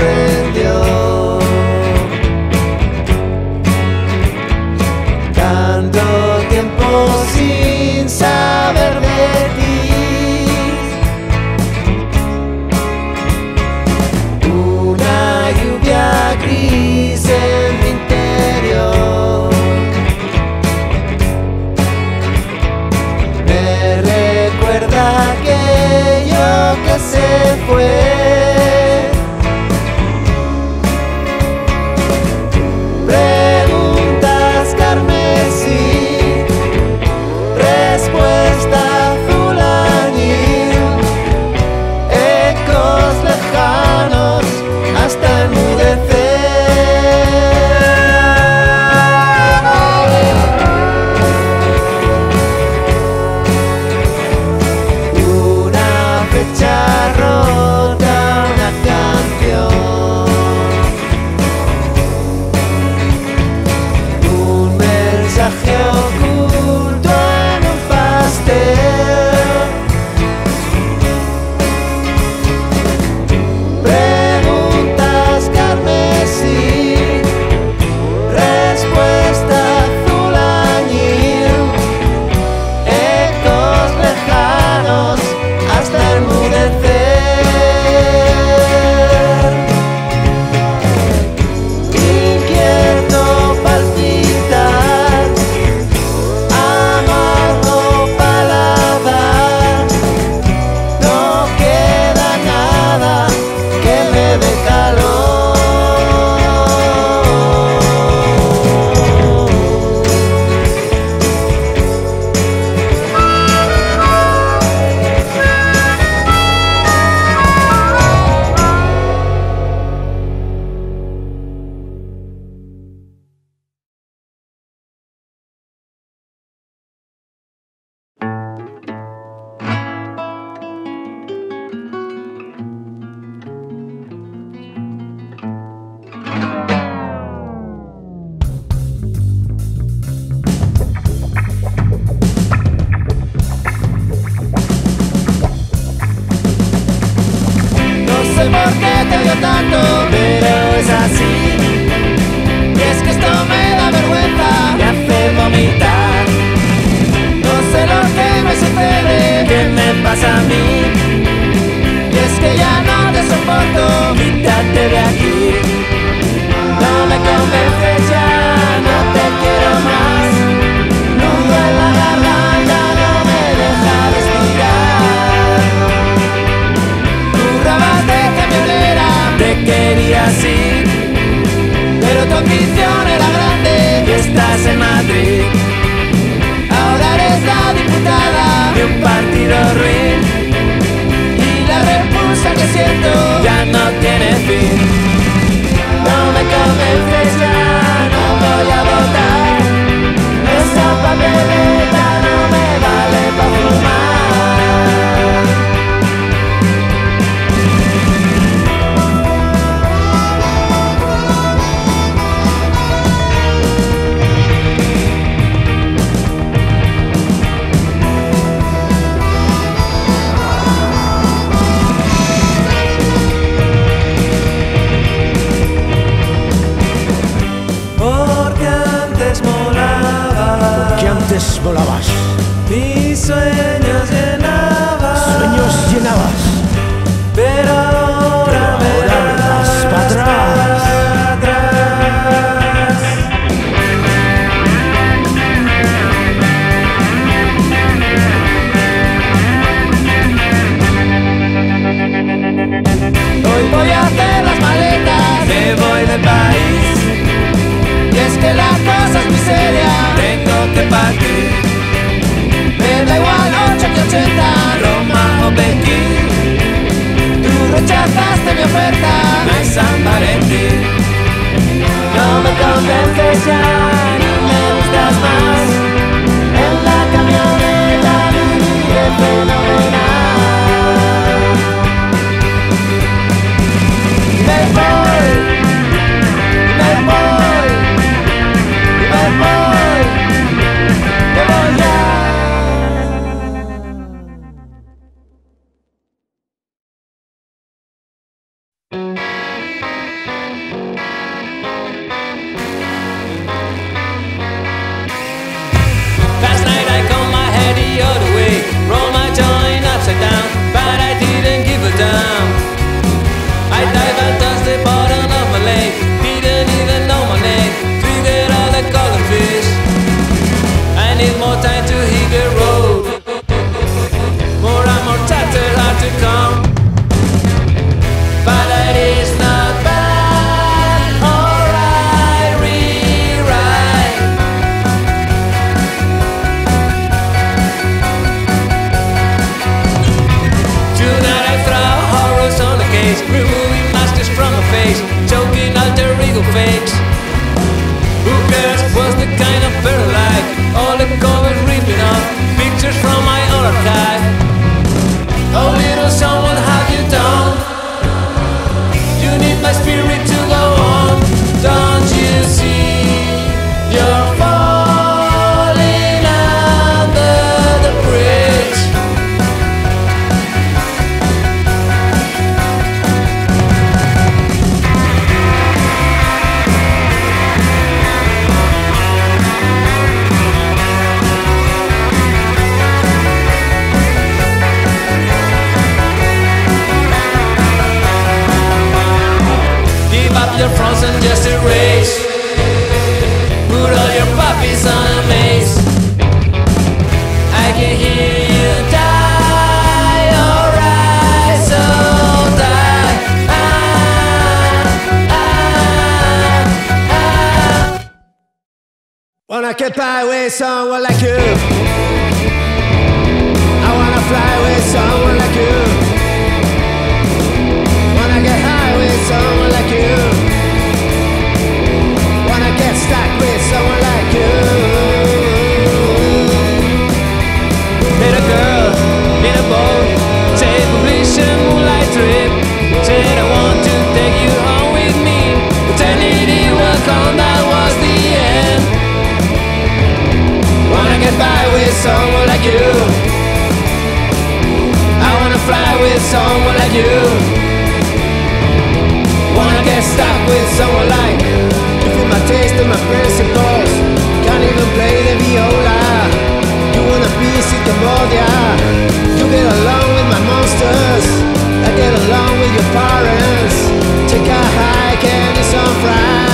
sorprendió. Tanto tiempo sin saber de ti. Una lluvia gris en mi interior me recuerda aquello que se fue. Preguntas carmesí, respuesta azul añil, ecos lejanos hasta enmudecer. Una fecha rota, una canción, un mensaje oculto en un pastel. Preguntas carmesí, respuesta azul añil, ecos lejanos hasta enmudecer. Inquieto palpitar, amargo paladar, no queda nada que me dé calor. No sé por qué te odio tanto, pero es así. Y es que esto me da vergüenza, me hace vomitar. No sé lo que me sucede, qué me pasa a mí. Y es que ya no te soporto, quítate de aquí. No me convences ya, no te quiero más. Nudo en la garganta no me deja respirar. Tu rabat de camionera te quería así, pero tu ambición era grande y estás en Madrid. Ahora eres la diputada de un partido ruin y la repulsa que siento ya no tiene fin. No me convences ya, no voy a votar. Esa papeleta no me vale para fumar. Porque antes molabas, Que antes volabas, mis sueños llenabas, sueños llenabas, pero ahora me ahora me das para atrás. atrás. Hoy voy a hacer las maletas, me voy del país. Y es que la cosa es muy seria, tengo que partir. Me da igual 8 que 80, Roma o Pekín. Tú rechazaste mi oferta, no es San Valentín. No me convences ya, ni me gustas más. En la camioneta viviré fenomenal. Me voy, me voy, me voy, me voy ya. of your frozen just erase. Put all your puppies on a maze. I can hear you die, alright, so die. Wanna get by with someone like you. I wanna fly with someone like you. Wanna get high with someone like you. Wanna get stuck with someone like you. Meet a girl, meet a boat, take completion, moonlight trip. Said I want to take you home with me. Eternity will come, that was the end. Wanna get by with someone like you. I wanna fly with someone like you. Wanna get stuck with someone like you. You feel my taste and my principles. Can't even play the viola. You wanna be Cambodia. You get along with my monsters. I get along with your parents. Take a hike and eat some fries.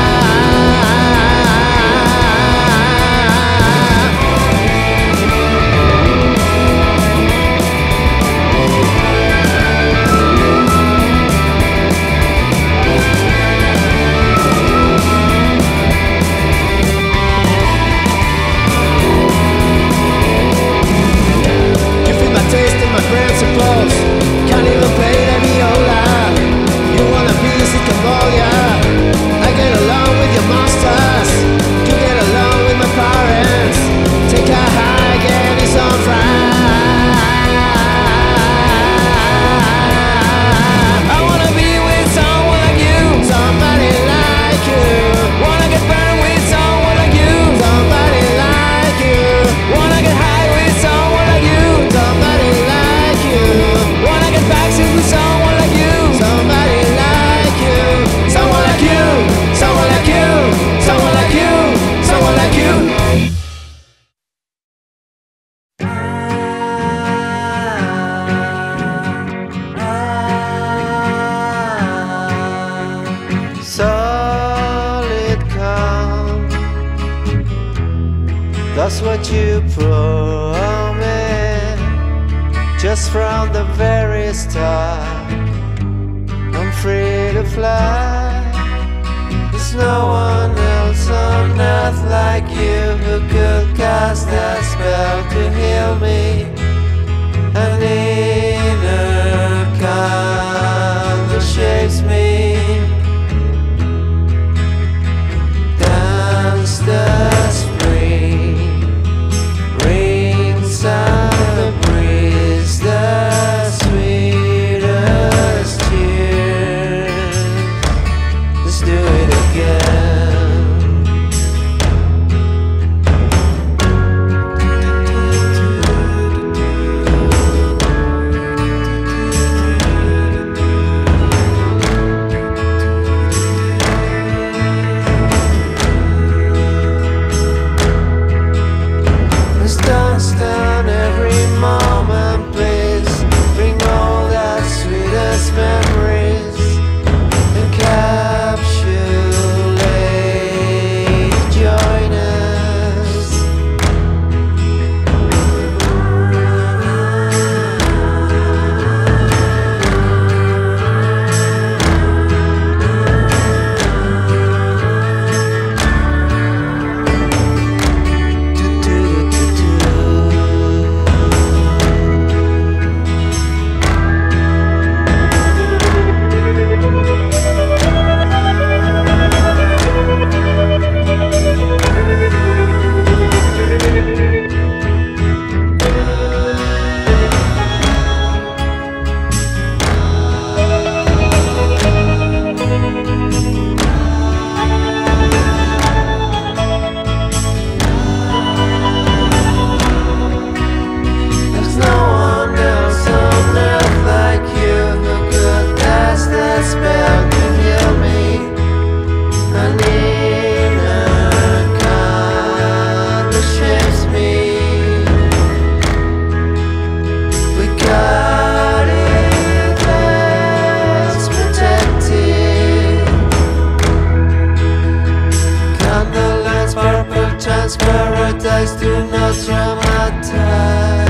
My principles, can't even play the viola. You wanna visit Cambodia. I get along with your monsters. You get along with my parents. Take a hike and eat some fries. I wanna be with someone like you. Somebody like you. Wanna get burned with someone like you. Somebody like you. Wanna get high with someone like you. Somebody like you. Wanna get vaccines with someone like you. Somebody like you. Someone like you. Someone like you. Someone like you. Someone like you. Solid calm, that's what you promised. Just from the very start, I'm free to fly. There's no one else on earth like you who could cast that spell to heal me. An inner calm that shapes me. Dance the spring, rings on the breeze, the sweetest tears. Let's do it again. paradise to not traumatize.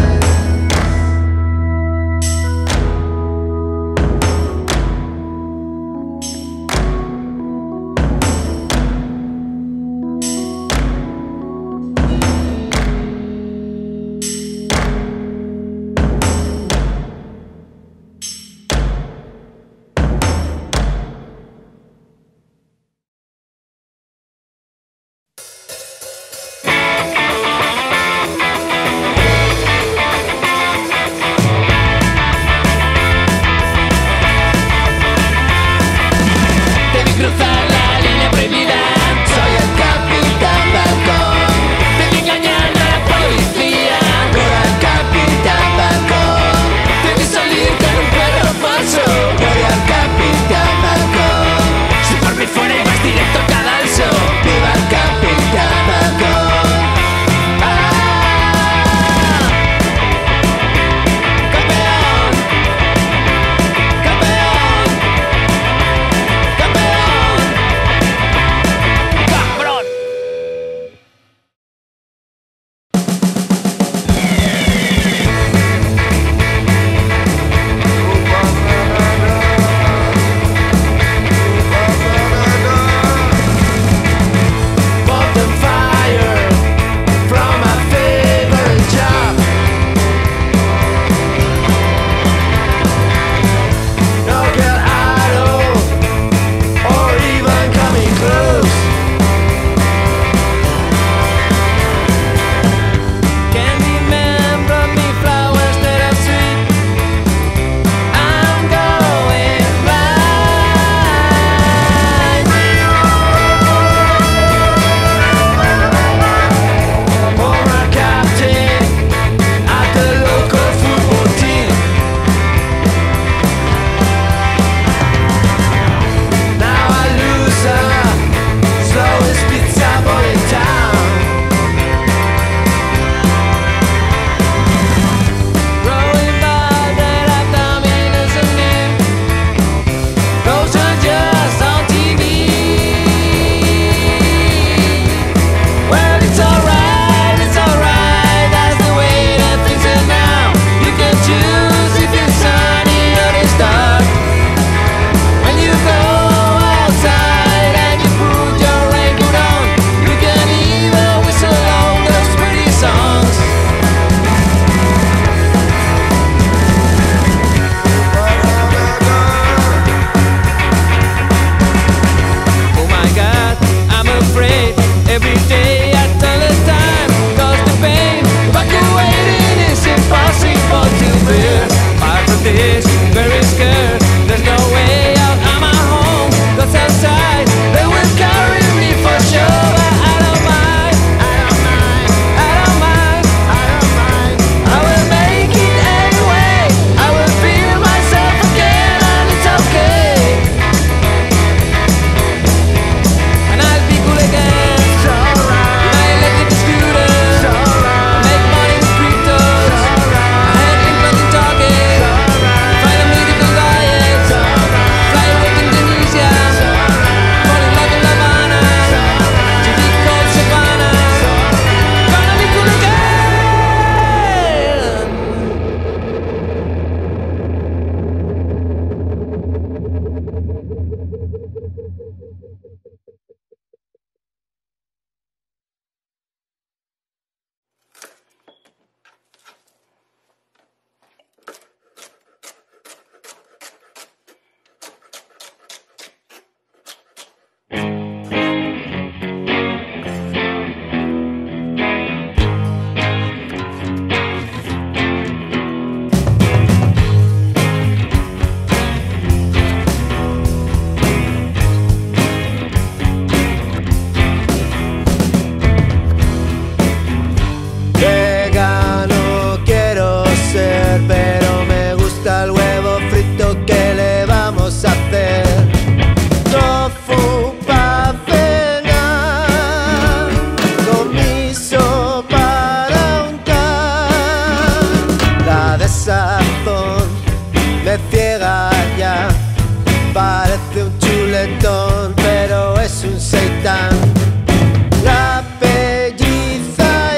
chuletón, pero es un seitán. La pelliza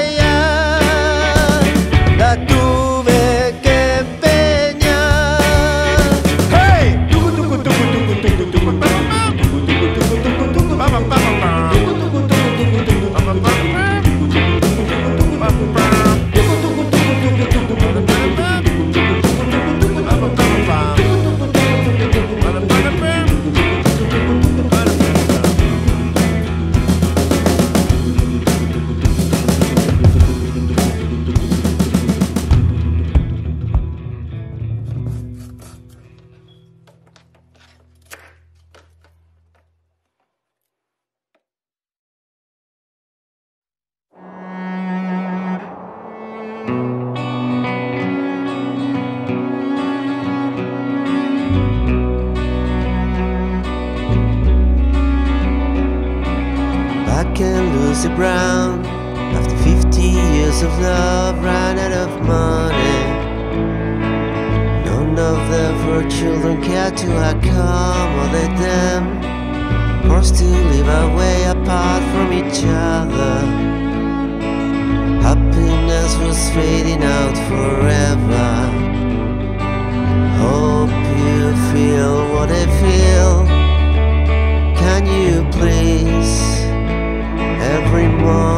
Mike and Lucy Brown, after 50 years of love, ran out of money. None of their 4 children cared to accommodate them, forced to live away apart from each other. Happiness was fading out forever. Hope you feel what I feel. Can you please? Every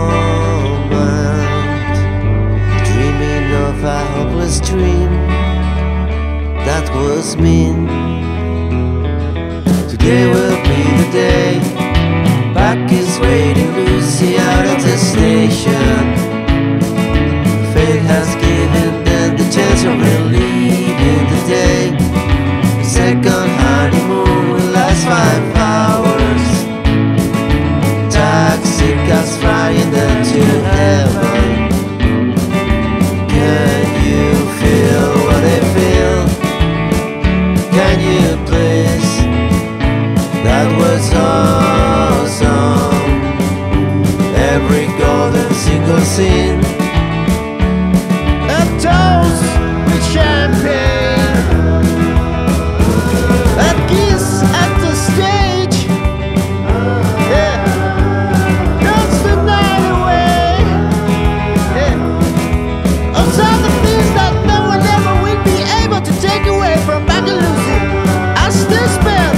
moment dreaming of a hopeless dream that was mean. Today will be the day. Back is waiting, Lucy out at the station. Fate has given them the chance of reliving the day. The second honeymoon will last 5 hours. Taxi cabs flying them to heaven. Can you feel what I feel? Can you please? That was awesome. Every golden single scene, a toast with champagne, a kiss at the stage. Yeah, dance the night away. Yeah, those are the things that no one ever will be able to take away from Back and Lucy. I still spend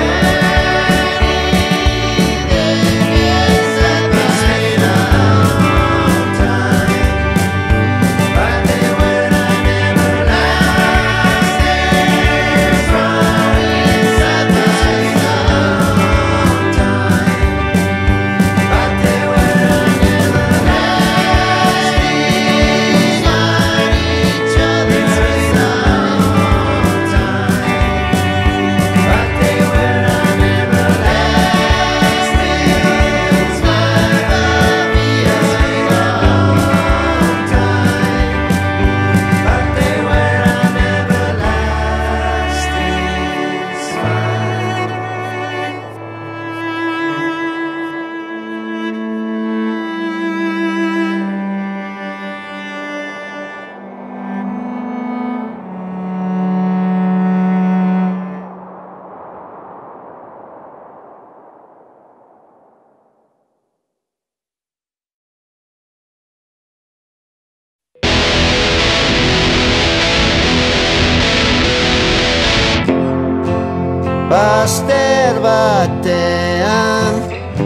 Bazter batean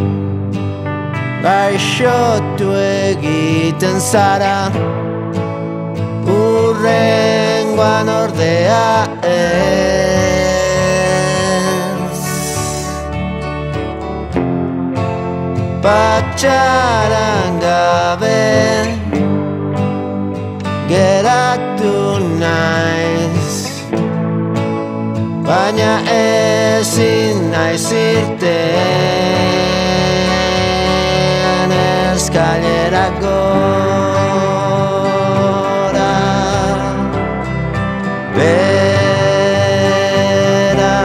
gaixotu egiten zara, urrengoan ordea ez. Patxaran gabe geratu naiz, baina ezin naiz irten eskailerak gora. Bera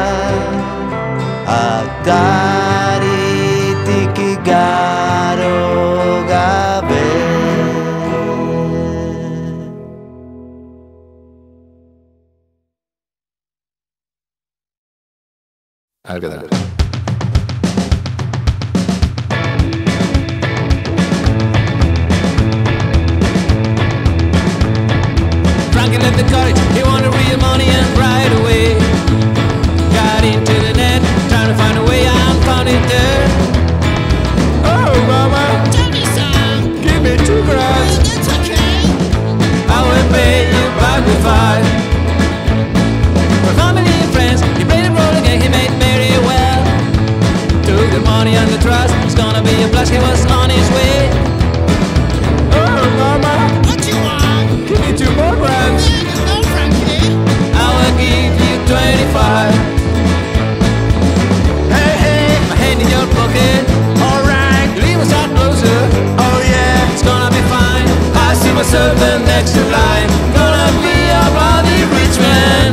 ataritik igaro gabe. A ver qué tal. Frankie left the cottage, he wanted real money and right away. Got into the net, trying to find a way, I'm found it there. Oh mama, Tell me some. give me $2 grand, That's okay. I will pay you back with 5. For family and friends, he played the role again, he made very well. Took the money and the trust, it's gonna be a blast, he was on his way. Oh mama, What you want? give me 2 more grand, There you go, Frankie. I will give you 25. Hey, hey, my hand in your pocket. Alright, leave us out closer. Oh yeah, it's gonna be fine. I see myself the next in line. Gonna be a bloody rich man.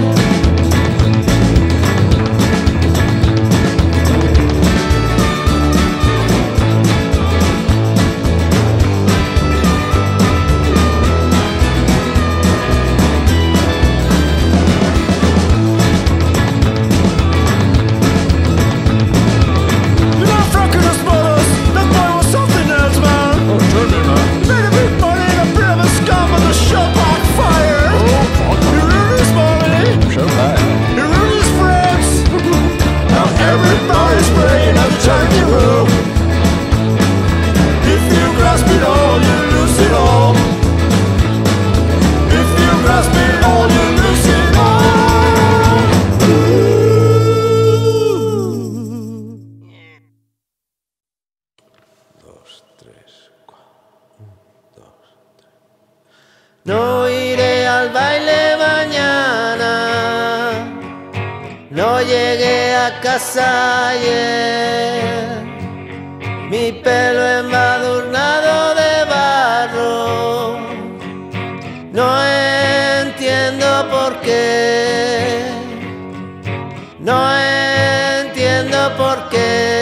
No iré al baile mañana, no llegué a casa ayer, mi pelo embadurnado de barro, no entiendo por qué, no entiendo por qué.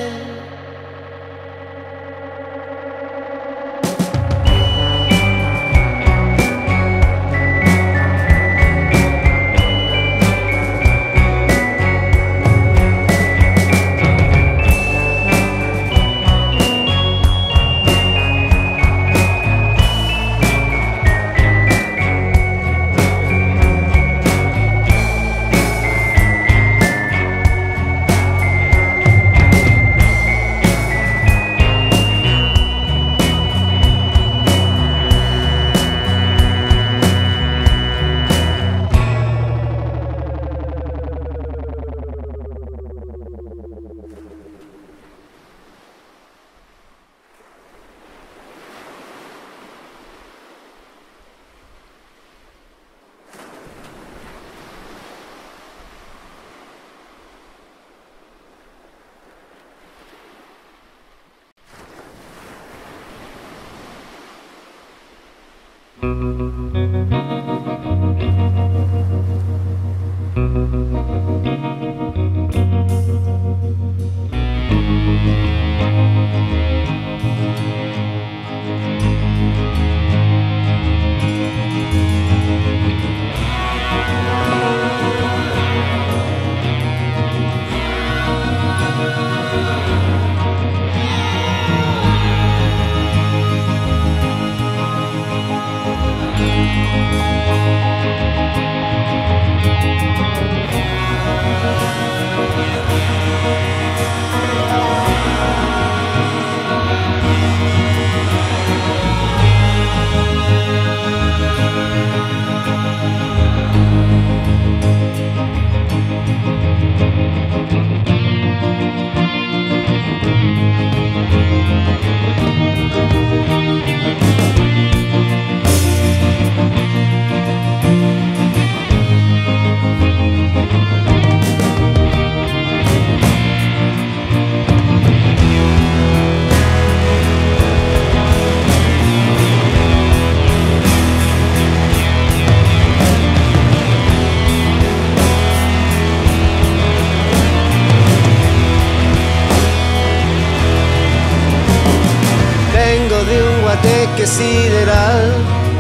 Que sideral,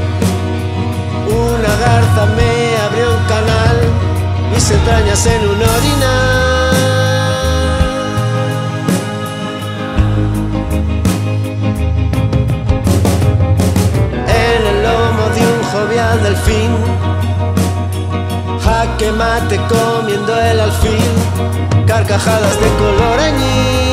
una garza me abrió un canal, mis entrañas en un orinal. En el lomo de un jovial delfín, jaque mate comiendo el alfil, carcajadas de color añil.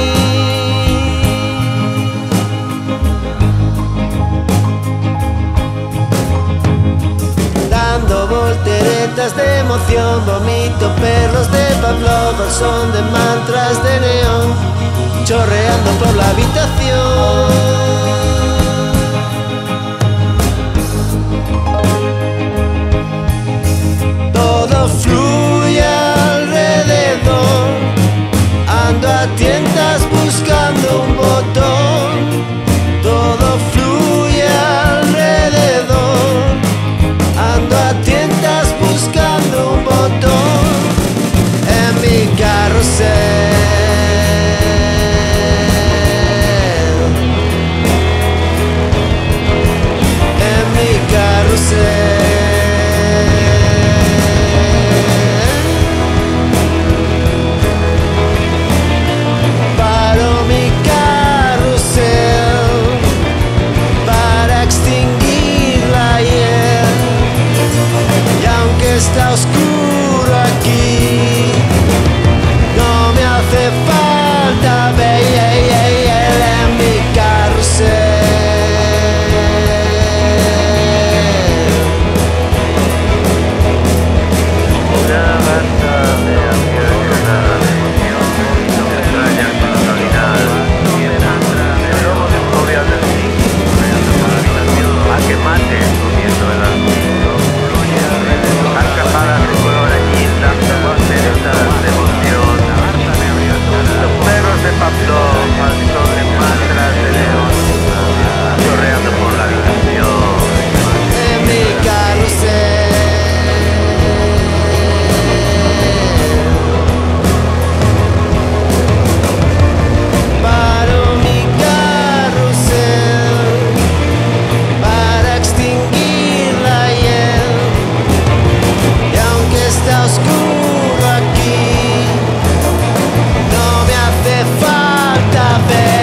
Dando volteretas de emoción, vomito perros de Pavlov al son de mantras de neón, chorreando por la habitación. Todo fluye alrededor, ando a tientas buscando un botón. Todo fluye alrededor, ando a tientas buscando un botón en mi carrusel, en mi carrusel. Paro mi de Pablo, falso de máscaras de león, chorreando por la habitación. En mi carrusel. Paro mi carrusel para extinguir la hiel. Y aunque está oscuro aquí, no me hace falta ver.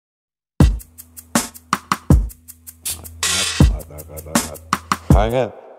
Hang it.